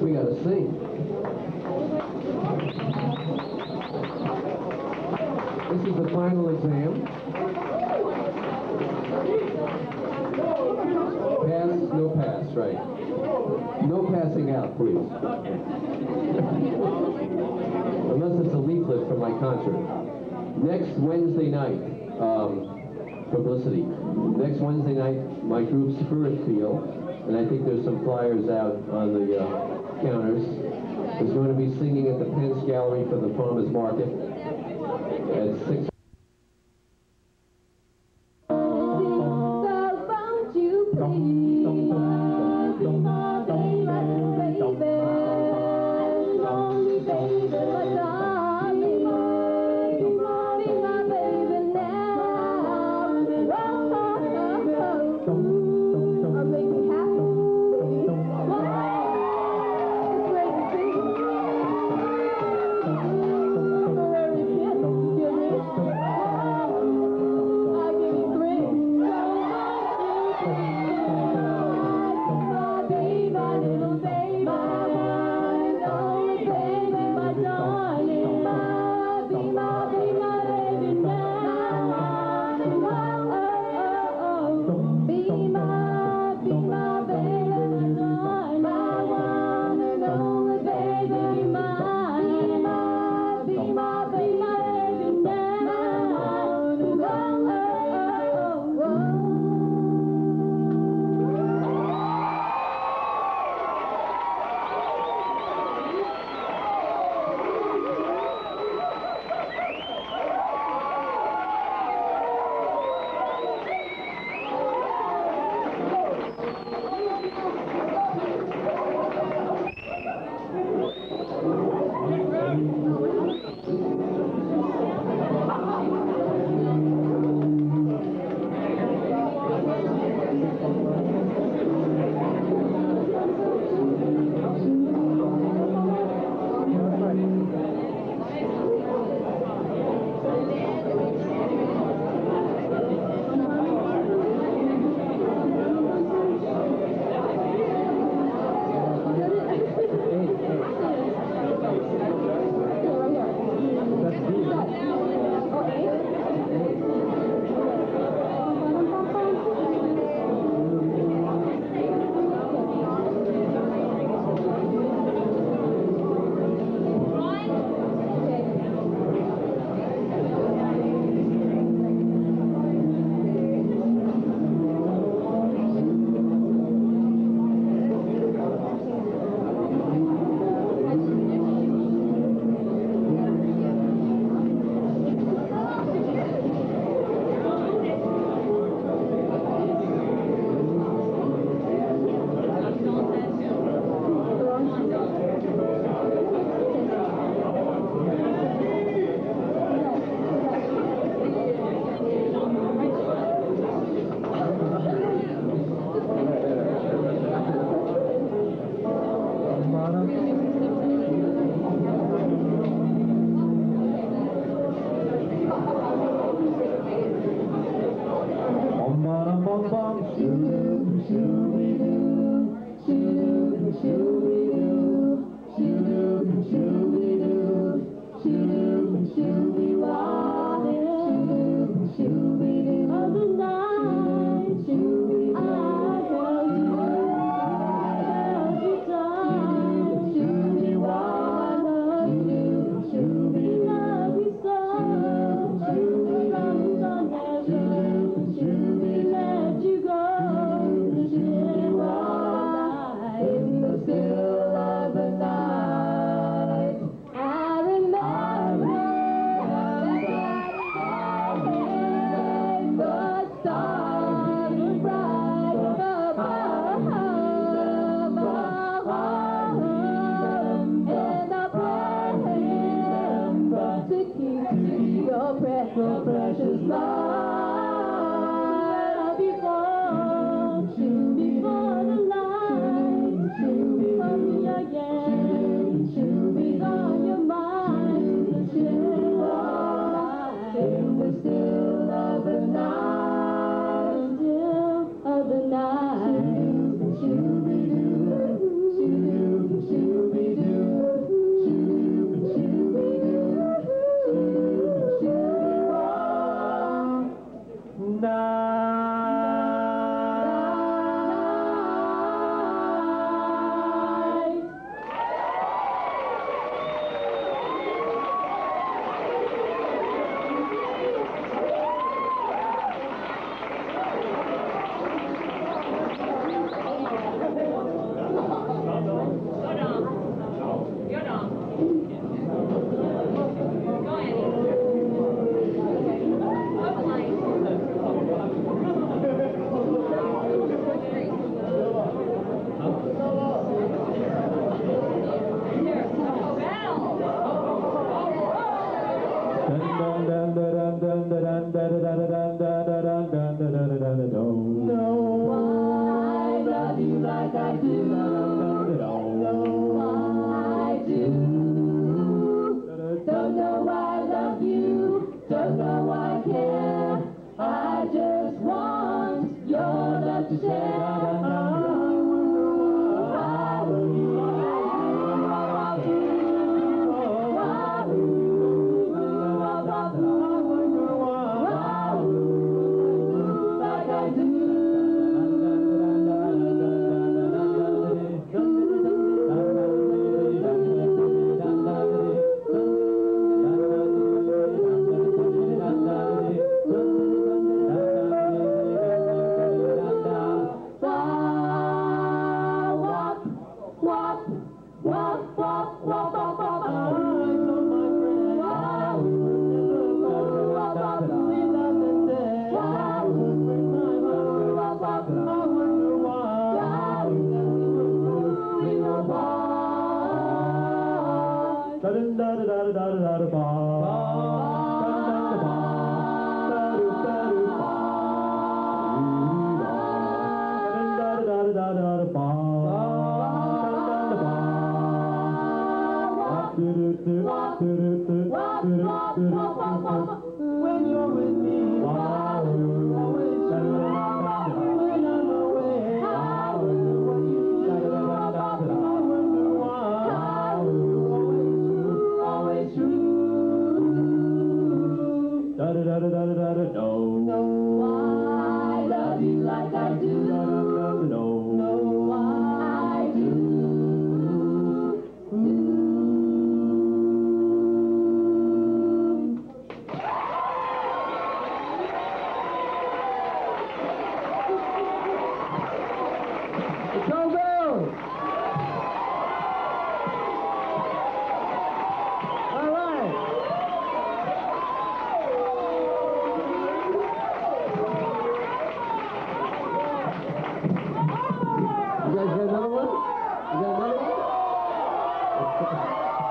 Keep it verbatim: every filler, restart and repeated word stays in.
we gotta sing. This is the final exam. Pass, no pass, right. No passing out, please. Unless it's a leaflet from my concert. Next Wednesday night, um, publicity. Next Wednesday night, my group Spirit Feel, and I think there's some flyers out on the uh, counters, is going to be singing at the Pence Gallery for the Farmers Market at six. Precious life before, before the light comes again, be on your mind, the still of the still of the night, still of the night. like I do. No, I do. Don't know why I love you. Don't know why I care. I just want your love to share. When you're with me, always when I'm away, what you do, I wonder why, always true. Da da da da da da da no. No, I love you like I do. No, no, I do. You guys got another one? You got another one?